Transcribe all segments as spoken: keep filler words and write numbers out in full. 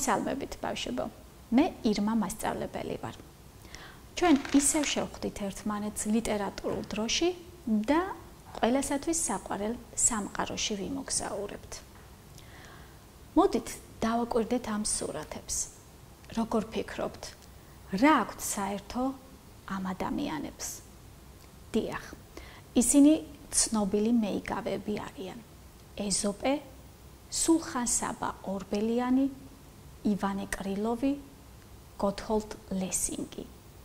მოგესალმებით ბავშვებო. მე ირმა მასწავლებელი ვარ. ჩვენ ისევ შევხვდით ერთმანეთს ლიტერატურულ დროში და ყველასათვის საყვარელ სამყაროში ვიმოგზაურებთ. მოდით დავაკვირდეთ ამ სურათებს. როგორ ფიქრობთ, რა აქვთ საერთო ამ ადამიანებს? დიახ, ისინი ცნობილი მეიგავები არიან. ეზოპე, სულხან-საბა ორბელიანი, ივანე კრილოვი, გოთჰოლდ ლესინგი.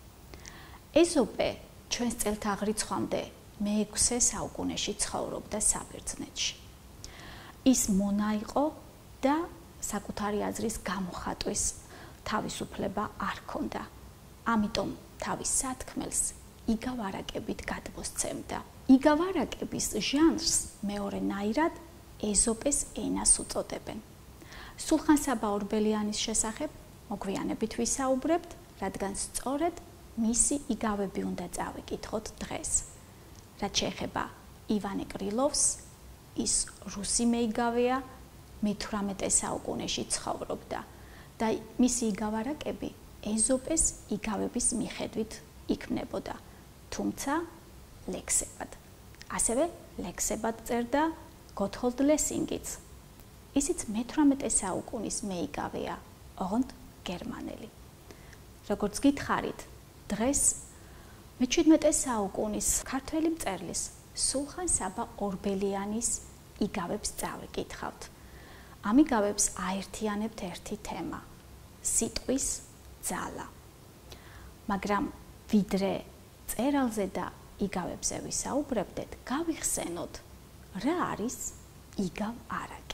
ეზოპე ჩვენს წელთაღრიცხვამდე მეექვსე საუკუნეში ცხოვრობდა საბერძნეთში. ის მონა იყო და საკუთარი აზრის გამოხატვის თავისუფლება არ ჰქონდა. ამიტომ თავის სათქმელს იგავ-არაკებით გადმოსცემდა. იგავ-არაკების ჟანრს მეორენაირად ეზოპეს ენას უწოდებენ. სულხან-საბა ორბელიანის შესახებ მოგვიანებით ვისაუბრებთ, რადგან სწორედ მისი იგავები უნდა წავიკითხოთ დღეს. რაც შეეხება ივანე კრილოვს, ის რუსი მეიგავეა, მეთვრამეტე საუკუნეში ცხოვრობდა და მისი იგავ-არაკები ეზოპეს იგავების მიხედვით იქმნებოდა, თუმცა ლექსებად. ასევე ლექსებად წერდა გოთჰოლდ ლესინგიც. ისიც მეთვრამეტე საუკუნის მეიგავეა, ოღონდ გერმანელი. როგორც გითხარით, დღეს მეჩვიდმეტე საუკუნის ქართველი მწერლის სულხან-საბა ორბელიანის იგავებს წავიკითხავთ. ამ იგავებს აერთიანებთ ერთი თემა, სიტყვის ძალა. მაგრამ ვიდრე წერალზე და იგავებზე ვისაუბრებდეთ, გავიხსენოთ, რა არის იგავ-არაკი.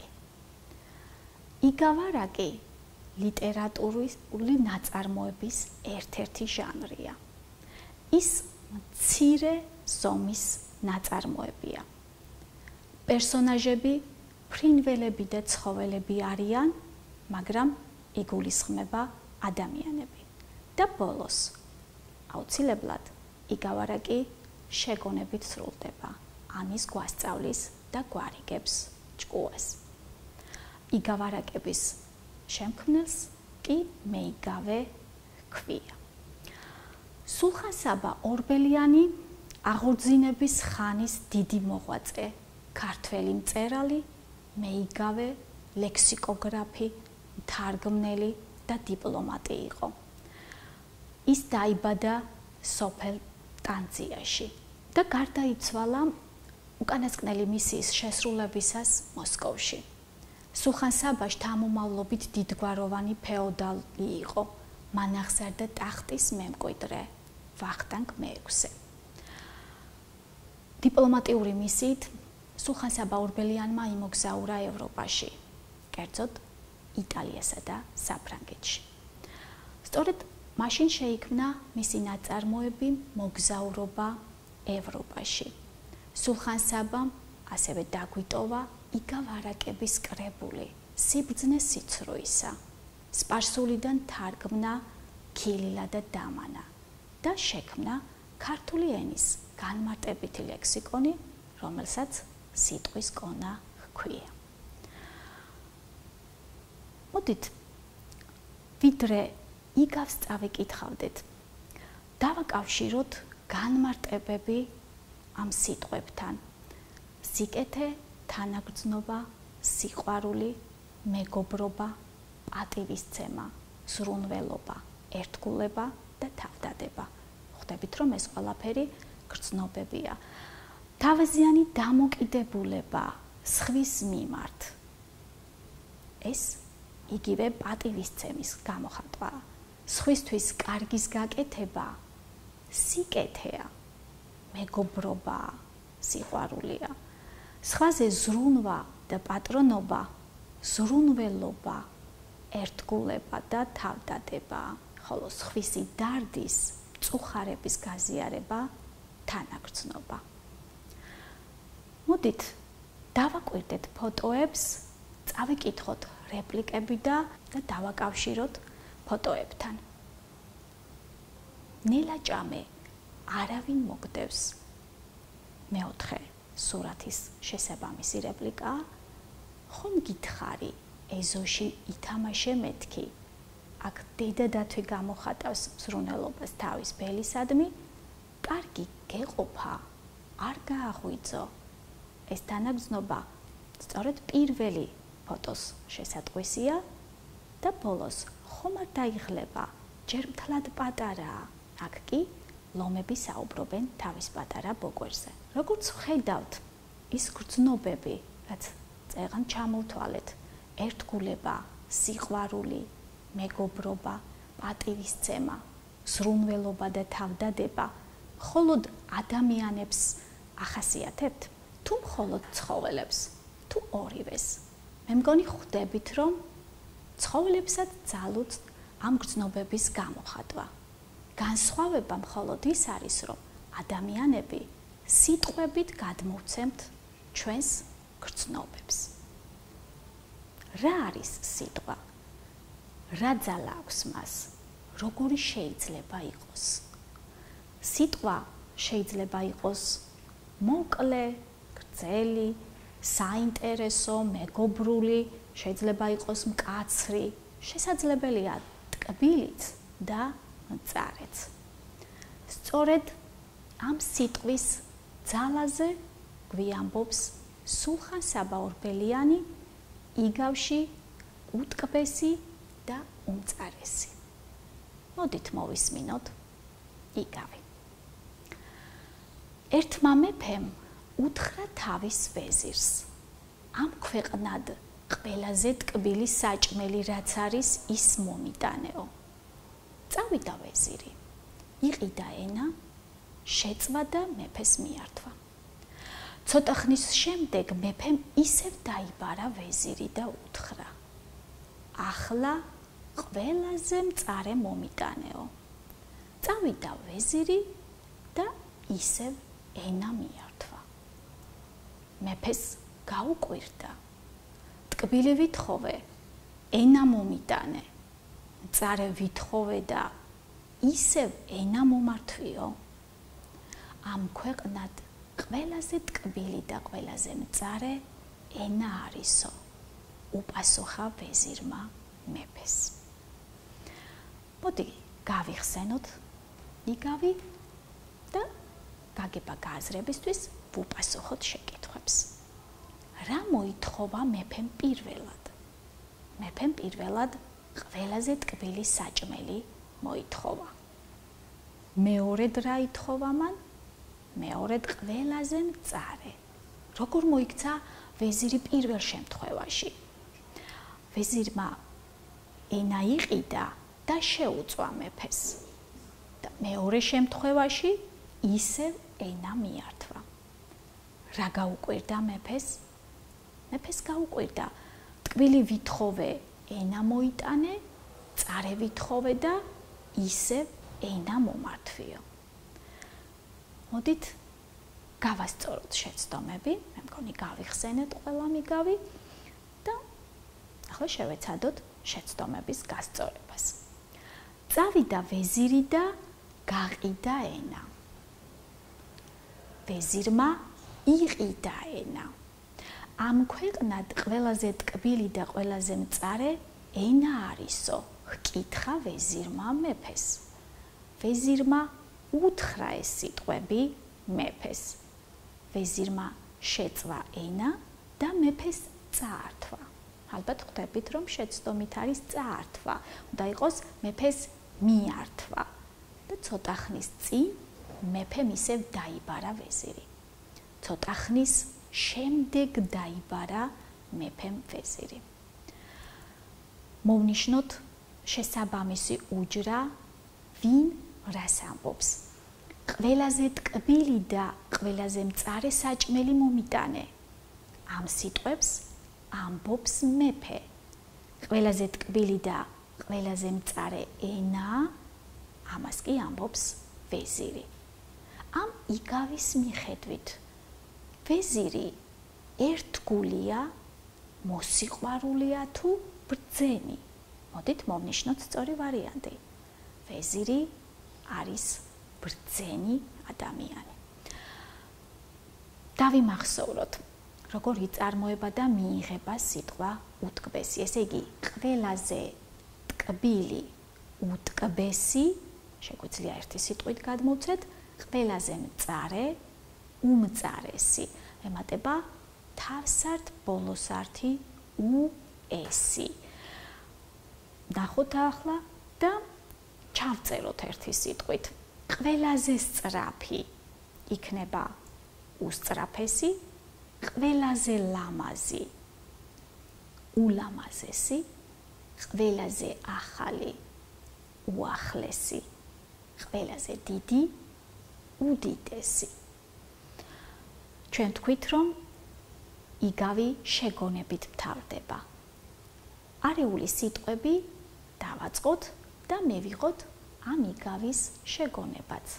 იგავ-არაკი ლიტერატურული ნაწარმოების ერთ-ერთი ჟანრია. ის მცირე ზომის ნაწარმოებია. პერსონაჟები ფრინველები და ცხოველები არიან, მაგრამ იგულისხმება ადამიანები. და ბოლოს, აუცილებლად, იგავ-არაკი შეგონებით სრულდება. ამის გვასწავლის და გვარიგებს ჭკუას. იგავ-არაკების შემქმნელს კი მეიგავე ჰქვია. სულხან-საბა ორბელიანი აღორძინების ხანის დიდი მოღვაწე, ქართველი მწერალი, მეიგავე, ლექსიკოგრაფი, მთარგმნელი და დიპლომატი იყო. ის დაიბადა სოფელ ტანძიაში და გარდაიცვალა უკანასკნელი მისიის შესრულებისას მოსკოვში. სულხან-საბა შთამომავლობით დიდგვაროვანი ფეოდალი იყო, მან აღზარდა ტახტის მემკვიდრე ვახტანგ მეექვსე. დიპლომატიური მისიით სულხან-საბა ორბელიანმა იმოგზაურა ევროპაში, კერძოდ იტალიასა და საფრანგეთში. სწორედ მაშინ შეიქმნა მისი ნაწარმოები მოგზაურობა ევროპაში. სულხან-საბამ ასევე დაგვიტოვა იგავ-არაკების კრებული სიბრძნე სიცრუისა. სპარსულიდან თარგმნა ქილილა და დამანა და შექმნა ქართული ენის განმარტებითი ლექსიკონი, რომელსაც სიტყვის კონა ჰქვია. მოდით ვიდრე იგავს წავიკითხავდეთ, დავაკავშიროთ განმარტებები ამ სიტყვებთან. სიკეთე, თანაგრძნობა, სიყვარული, მეგობრობა, პატივისცემა, ზრუნველობა, ერთგულება და თავდადება. ხვდებით, რომ ეს ყველაფერი გრძნობებია. თავაზიანი დამოკიდებულება სხვის მიმართ. ეს იგივე პატივისცემის გამოხატვაა. სხვისთვის კარგის გაკეთება სიკეთეა, მეგობრობა, სიყვარულია. სხვაზე ზრუნვა და პატრონობა, ზრუნველობა, ერთგულება და თავდადება, ხოლო სხვისი დარდის, მწუხარების გაზიარება, თანაგრძნობა. მოდით დავაკვირდეთ ფოტოებს, წავიკითხოთ რეპლიკები და დავაკავშიროთ ფოტოებთან. ნელა ჭამე არავინ მოგდევს. მეოთხე სურათის შესაბამისი რეპლიკა. ხომ გითხარი, ეზოში ითამაშე მეთქი. აქ დედა დათვი გამოხატავს მსრუნველობას თავის ბელისადმი, კარგი გეყოფა არ გააღვიძო. ეს თანაგრძნობა სწორედ პირველი ფოტოს შესატყვისია და ბოლოს ხომ არ დაიღლება, ჯერ მთლად პატარაა. აქ კი ლომები საუბრობენ თავის პატარა ბოკვერზე. როგორც ვხედავთ, ის გრძნობები, რაც წეღან ჩამოვთვალეთ, ერთგულება, სიყვარული, მეგობრობა, პატივისცემა, ზრუნველობა და თავდადება მხოლოდ ადამიანებს ახასიათებთ, თუ მხოლოდ ცხოველებს, თუ ორივეს. მე მგონი ხვდებით, რომ ცხოველებსაც ძალუძ ამ გრძნობების გამოხატვა. განსხვავება მხოლოდ ის არის, რომ ადამიანები სიტყვებით გადმოვცემთ ჩვენს გრძნობებს. რა არის სიტყვა? რა ძალა აქვს მას? როგორი შეიძლება იყოს? სიტყვა შეიძლება იყოს მოკლე, გრძელი, საინტერესო, მეგობრული, შეიძლება იყოს მკაცრი, შესაძლებელია ტკბილიც და მწარეც. სწორედ ამ სიტყვის ძალაზე გვიამბობს სულხან საბაურბელიანი იგავში უტკბესი და უმწარესი. მოდით მოვისმინოთ იგავი. ერთმა მეფემ უთხრა თავის ვეზირს, ამ ქვეყნად ყველაზე ტკბილი საჭმელი რაც არის ის მომიტანეო. წავიდა ვეზირი, იყიდა ენა, შეწვა და მეფეს მიართვა. ცოტა ხნის შემდეგ მეფემ ისევ დაიბარა ვეზირი და უთხრა, ახლა ყველაზე მწარე მომიტანეო. წავიდა ვეზირი და ისევ ენა მიართვა. მეფეს გაუკვირდა, ტკბილი ვითხოვე, ენა მომიტანე, მწარე ვითხოვე და ისევ ენა მომართვიო. ამ ქვეყნად ყველაზე ტკბილი და ყველაზე მწარე ენა არისო, უპასუხა ვეზირმა მეფეს. მოდი გავიხსენოთ იგავი და გაგება გააზრებისთვის ვუპასუხოთ შეკითხვებს. რა მოითხოვა მეფემ პირველად? მეფემ პირველად ყველაზე ტკბილი საჭმელი მოითხოვა. მეორედ რა ითხოვა მან? მეორედ ყველაზე მწარე. როგორ მოიქცა ვეზირი პირველ შემთხვევაში? ვეზირმა ენა იყიდა და შეუწვა მეფეს. და მეორე შემთხვევაში ისევ ენა მიართვა. რა გაუკვირდა მეფეს? მეფეს გაუკვირდა, ტკბილი ვითხოვე, ენა მოიტანე, მწარე ვითხოვე და ისევ ენა მომართვიო. მოდით გავასწოროთ შეცდომები, მე მგონი გავიხსენეთ ყველა მიგავი და ახლა შევეცადოთ შეცდომების გასწორებას. წავიდა ვეზირი და გაყიდა ენა. ვეზირმა იყიდა ენა. ამ ქვეყნად ყველაზე ტკბილი და ყველაზე მწარე ენა არისო, ჰკითხა ვეზირმა მეფეს. ვეზირმა უთხრა ეს სიტყვები მეფეს. ვეზირმა შეწვა ენა და მეფეს წაართვა. ალბათ ხვდებით, რომ შეცდომით არის წაართვა. უნდა იყოს მეფეს მიართვა. და ცოტა ხნის წინ მეფემ ისევ დაიბარა ვეზირი. ცოტა ხნის შემდეგ დაიბარა მეფემ ვეზირი. მოვნიშნოთ შესაბამისი უჯრა, ვინ რას ამბობს. ყველაზე ტკბილი და ყველაზე მწარე საჭმელი მომიტანე. ამ სიტყვებს ამბობს მეფე. ყველაზე ტკბილი და ყველაზე მწარე ენა, ამას კი ამბობს ვეზირი. ამ იგავის მიხედვით ვეზირი ერთგულია, მოსიყვარულია თუ ბრძენი? მოდით მოვნიშნოთ სწორი ვარიანტი. ვეზირი არის ბრძენი ადამიანი. დავიმახსოვროთ, როგორ იწარმოება და მიიღება სიტყვა უტკბესი. ესე იგი, ყველაზე ტკბილი უტკბესი, შეგვიძლია ერთი სიტყვით გადმოვცეთ, ყველაზე მწარე უმწარესი. ემატება თავსართ ბოლოსართი უ-ესი. ნახოთ ახლა და ჩავწეროთ ერთი სიტყვით. ყველაზე სწრაფი იქნება უსწრაფესი, ყველაზე ლამაზი ულამაზესი, ყველაზე ახალი უახლესი, ყველაზე დიდი უდიდესი. ჩვენ თქვით, რომ იგავი შეგონებით მთავრდება. არეული სიტყვები დავაწყოთ და მივიღოთ ამ იგავის შეგონებაც.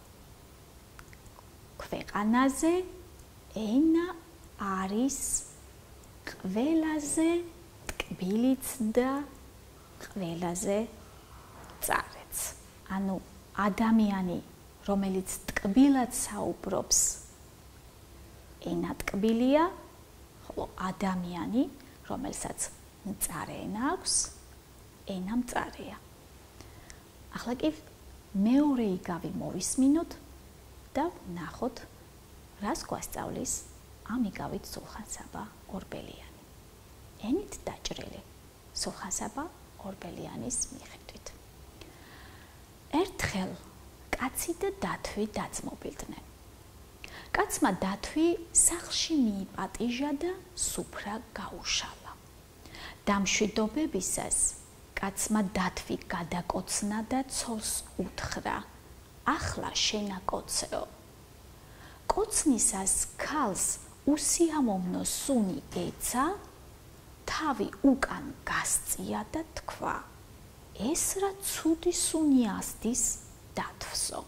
ქვეყანაზე ენა არის ყველაზე ტკბილიც და ყველაზე მწარეც. ანუ ადამიანი, რომელიც ტკბილად საუბრობს, ენა ტკბილია, ხოლო ადამიანი, რომელსაც მწარე ენა აქვს, ენა მწარეა. ახლა კი მეორე იგავი მოვისმინოთ და ვნახოთ, რას გვასწავლის ამ იგავით სულხან-საბა ორბელიანი. ენით დაჭრილი სულხან-საბა ორბელიანის მიხედვით. ერთხელ კაცი და დათვი დაძმობილდნენ. კაცმა დათვი სახლში მიიპატიჟა და სუფრა გაუშალა. დამშვიდობებისას კაცმა დათვი გადაკოცნა და ცოლს უთხრა: ახლა შენაკოცეო. კოცნისას ქალს უსიამოვნო სუნი ეცა, თავი უკან გასწია და თქვა: ეს რა ცუდი სუნი ასდის დათვსო.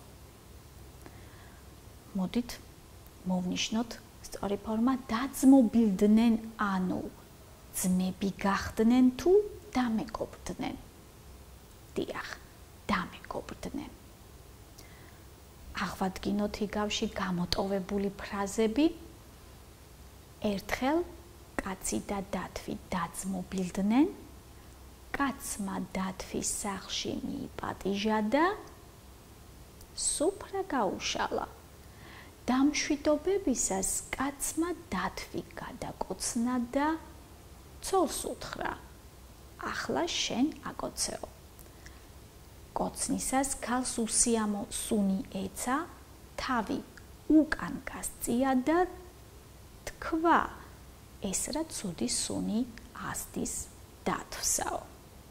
მოდით მოვნიშნოთ სწორი ფორმა დაძმობილდნენ, ანუ ძმები გახდნენ თუ დამეგობრდნენ. დიახ, დამეგობრდნენ. აღვადგინოთ იგავში გამოტოვებული ფრაზები. ერთხელ კაცი და დათვი დაძმობილდნენ, კაცმა დათვის სახლში მიიპატიჟა და სუფრა გაუშალა. დამშვიდობებისას კაცმა დათვი გადაკოცნა და ცოლს უთხრა: ახლა შენ აკოცეო. კოცნისას ქალს უსიამო სუნი ეცა, თავი უკან გასწია და თქვა: ეს რა ცუდი სუნი ასდის დათვსაო.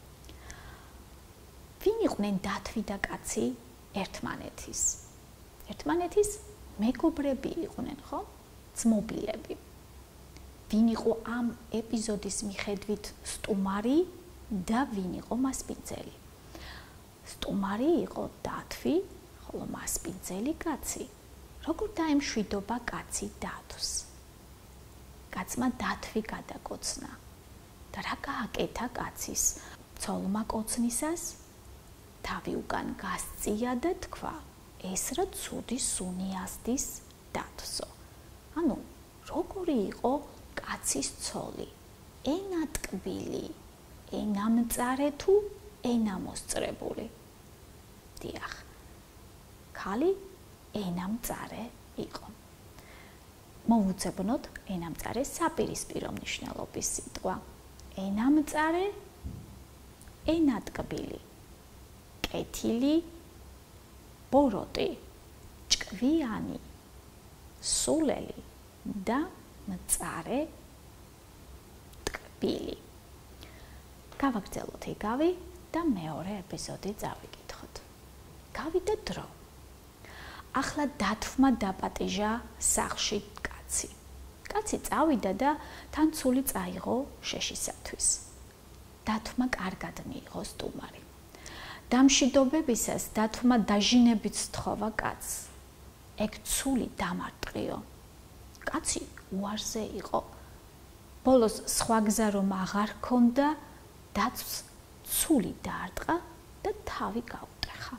ვინ იყვნენ დათვი და კაცი ერთმანეთის? ერთმანეთის მეგობრები იყვნენ, ხო? ძმობილები. ვინ იყო ამ ეპიზოდის მიხედვით სტუმარი და ვინ იყო მასპინძელი? სტუმარი იყო დათვი, ხოლო მასპინძელი კაცი. როგორ დაემშვიდობა კაცი დათვს? კაცმა დათვი გადაკოცნა და რა გააკეთა კაცის ცოლმა კოცნისას? თავი უკან გასწია და თქვა: ეს რა ცუდი სუნი ასდის დათვსო. ანუ როგორი იყო კაცის ცოლი? ენა ტკბილი, ენა მწარე თუ ენა მოსწრებული? დიახ, ქალი ენა მწარე იყო. მოვუძებნოთ ენა მწარე საპირისპირო მნიშვნელობის სიტყვა. ენა მწარე, ენა ტკბილი, კეთილი, ბოროტი, ჭკვიანი, სულელი და მწარე ტკბილი. გავაგრძელოთ იგავი და მეორე ეპიზოდი წავიკითხოთ. გავიდა დრო. ახლა დათვმა დაპატიჟა სახლში კაცი. კაცი წავიდა და თან ცული წაიღო შეშისათვის. დათვმა კარგად მიიღო სტუმარი. დამშვიდობებისას დათვმა დაჟინებით სთხოვა კაცს: ეგ ცული დამარტყიო. კაცი უარზე იყო. ბოლოს სხვა გზა რომ აღარ ქონდა, დათვს ცული დაარტყა და თავი გაუტეხა.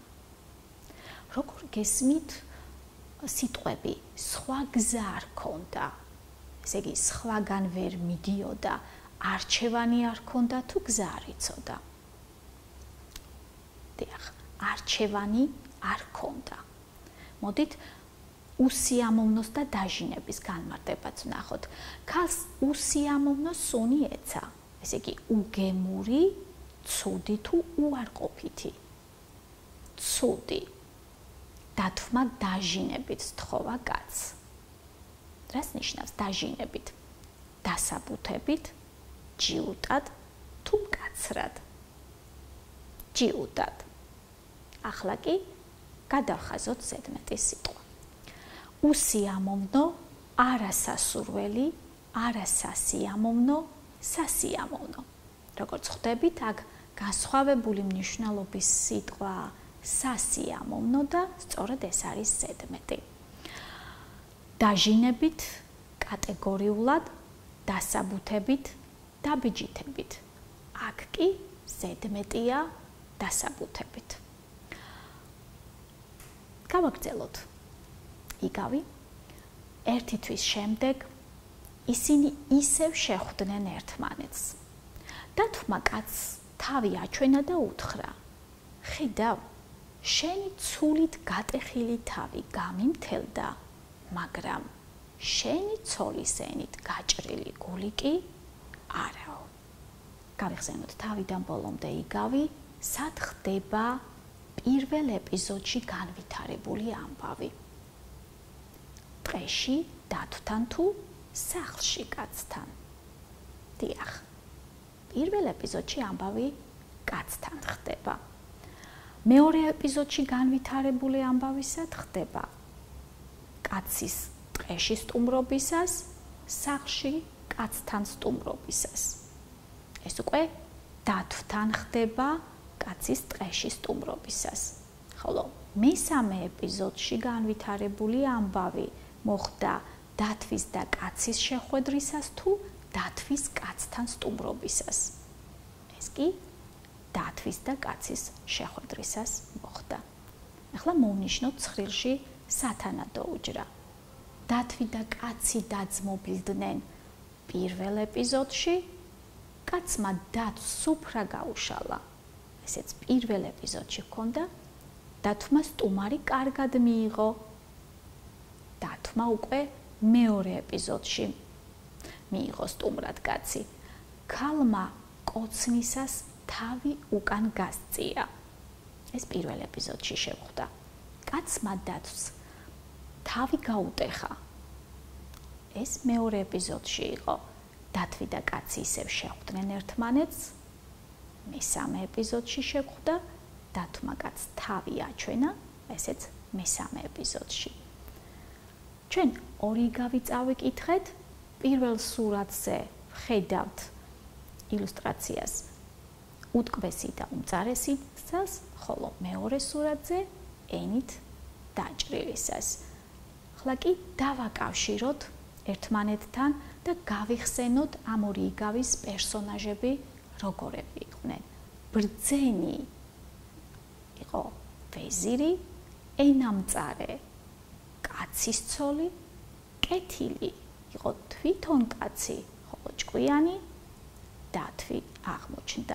როგორ გესმით სიტყვები სხვა გზა არ ქონდა? ესე იგი, სხვაგან ვერ მიდიოდა, არჩევანი არ ქონდა თუ გზა არ იცოდა. დიახ, არჩევანი არ ქონდა. მოდით უსიამოვნოს და დაჟინების განმარტებაც ვნახოთ. ქალს უსიამოვნო სუნი ეცა. ესე იგი, უგემური, ცუდი თუ უარყოფითი. ცუდი. დათვმა დაჟინებით თხოვა კაცს. რას ნიშნავს დაჟინებით? დასაბუთებით, ჯიუტად თუ მკაცრად. ჯიუტად. ახლა კი გადავხაზოთ ზედმეტი სიტყვა. უსიამოვნო, არასასურველი, არასასიამოვნო, სასიამოვნო. როგორც ხვდებით, აქ განსხვავებული მნიშვნელობის სიტყვა სასიამოვნო და სწორედ ეს არის ზედმეტი. დაჟინებით, კატეგორიულად, დასაბუთებით, დაბიჯითებით. აქ კი ზედმეტია დასაბუთებით. გავაგრძელოთ. იგავი, ერთი თვის შემდეგ ისინი ისევ შეხვდნენ ერთმანეთს. დათვმა კაცს თავი აჩვენა და უთხრა: ხედავ, შენი ცულით გატეხილი თავი გამიმთელდა, მაგრამ შენი ცოლისენით გაჭრილი გული კი არაო. გავიხსენოთ თავიდან ბოლომდე იგავი, სად ხდება პირველ ეპიზოდში განვითარებული ამბავი. ტყეში დათვთან თუ სახლში კაცთან. დიახ. პირველ ეპიზოდში ამბავი კაცთან ხდება. მეორე ეპიზოდში განვითარებული ამბავი სად ხდება? კაცის ტყეში სტუმრობისას, სახლში კაცთან სტუმრობისას. ეს უკვე დათვთან ხდება კაცის ტყეში სტუმრობისას. ხოლო მესამე ეპიზოდში განვითარებული ამბავი მოხდა დათვის და კაცის შეხვედრისას თუ დათვის კაცთან სტუმრობისას. ეს კი დათვის და კაცის შეხვედრისას მოხდა. ახლა მოვნიშნოთ ცხრილში სათანადო უჯრა. დათვი და კაცი დაძმობილდნენ პირველ ეპიზოდში, კაცმა დათვს სუფრა გაუშალა. ესეც პირველ ეპიზოდში ჰქონდა, დათვმა სტუმარი კარგად მიიღო. დათვმა უკვე მეორე ეპიზოდში მიიღო სტუმრად კაცი. ქალმა კოცნისას თავი უკან გასწია. ეს პირველ ეპიზოდში შევხვდა. კაცმა დათვს თავი გაუტეხა. ეს მეორე ეპიზოდში იყო. დათვი და კაცი ისევ შეხვდნენ ერთმანეთს. მესამე ეპიზოდში შევხვდა. დათვმა კაცს თავი აჩვენა. ესეც მესამე ეპიზოდში. ჩვენ ორი იგავი წავიკითხეთ. პირველ სურათზე ხედავთ ილუსტრაციას უტკბესი და უმწარესი ცელს, ხოლო მეორე სურათზე ენით დაჭრილისას. ახლა კი დავაკავშიროთ ერთმანეთთან და გავიხსენოთ ამ ორი იგავის პერსონაჟები როგორები იყვნენ. ბრძენი იყო ვეზირი, ენამწარე კაცის ცოლი, კეთილი იყო თვითონ კაცი, ხოლო ჭკვიანი დათვი აღმოჩნდა.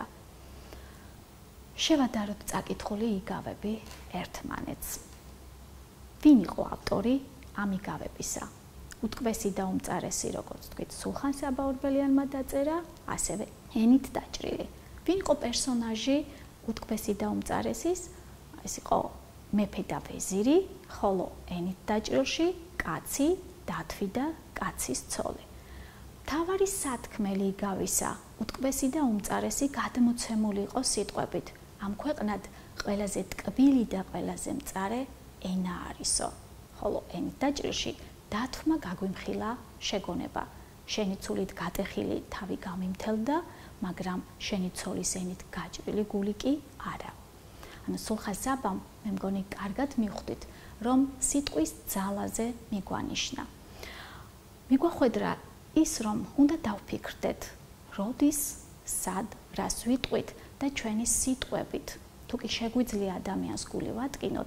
შევადაროთ წაკითხული იგავები ერთმანეთს. ვინ იყო ავტორი ამ იგავებისა? უტკბესი და უმწარესი, როგორც თქვით, სულხან საბაურბელიანმა დაწერა, ასევე ენით დაჭრილი. ვინ იყო პერსონაჟი უტკბესი და უმწარესის? ეს იყო მეფე და ვეზირი, ხოლო ენით დაჭრილში კაცი, დათვი და კაცის ცოლი. მთავარი სათქმელი იგავისა უტკბესი და უმწარესი გადმოცემული იყო სიტყვებით: ამ ქვეყნად ყველაზე ტკბილი და ყველაზე მწარე ენა არისო. ხოლო ენით დაჭრილში დათვმა გაგვიმხილა შეგონება. შენი ცულით გატეხილი თავი გამიმთელდა, მაგრამ შენი ცოლის ენით გაჭრილი გული კი არა. ანუ სულხან საბამ მე მგონი კარგად მიხვდით, რომ სიტყვის ძალაზე მიგვანიშნა. მიგვახვედრა ის, რომ უნდა დავფიქრდეთ, როდის, სად, რას ვიტყვით და ჩვენი სიტყვებით, თუ კი შეგვიძლია ადამიანს გული ვატკინოთ,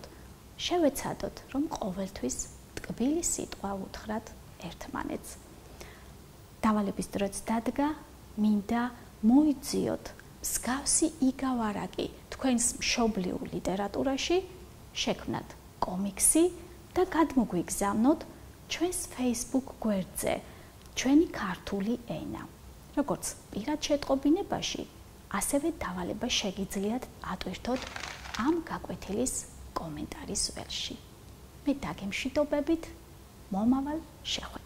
შევეცადოთ, რომ ყოველთვის ტკბილი სიტყვა უთხრათ ერთმანეთს. დავალების დროც დადგა, მინდა მოიძიოთ მსგავსი იგავარაკი თქვენს მშობლიურ ლიტერატურაში, შექმნათ კომიქსი და გადმოგვიგზავნოთ ჩვენს Facebook გვერდზე, ჩვენი ქართული ენა. როგორც პირად შეტყობინებაში, ასევე დავალება შეგიძლიათ ატვირთოთ ამ გაკვეთილის კომენტარის ველში. მე დაგემშვიდობებით, მომავალ შეხვედრამდე.